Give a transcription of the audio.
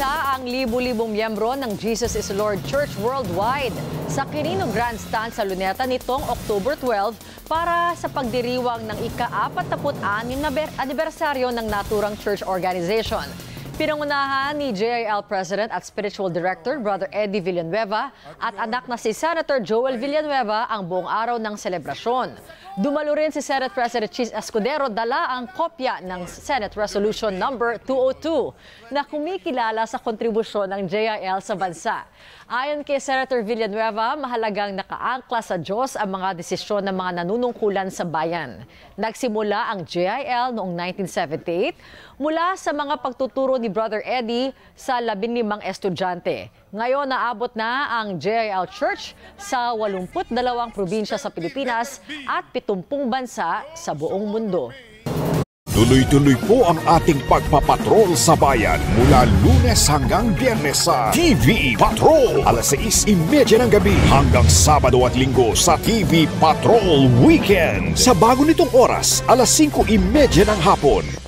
Isa ang libu-libong miyembro ng Jesus is Lord Church Worldwide sa Quirino Grandstand sa Luneta nitong October 12 para sa pagdiriwang ng ika-46 na anibersaryo ng naturang church organization. Pinangunahan ni JIL President at Spiritual Director Brother Eddie Villanueva at anak na si Senator Joel Villanueva ang buong araw ng selebrasyon. Dumalo rin si Senate President Chis Escudero, dala ang kopya ng Senate Resolution number 202 na kumikilala sa kontribusyon ng JIL sa bansa. Ayon kay Senator Villanueva, mahalagang nakaangkla sa Diyos ang mga desisyon ng mga nanunungkulan sa bayan. Nagsimula ang JIL noong 1978 mula sa mga pagtuturo ni Brother Eddie sa 15 estudyante. Ngayon naabot na ang JIL Church sa 82 probinsya sa Pilipinas at 70 bansa sa buong mundo. Tuloy-tuloy po ang ating pagpapatrol sa bayan mula Lunes hanggang Biyernes sa TV Patrol. Alas 6:30 ng gabi hanggang Sabado at Linggo sa TV Patrol Weekend. Sa bago nitong oras, alas 5:30 ng hapon.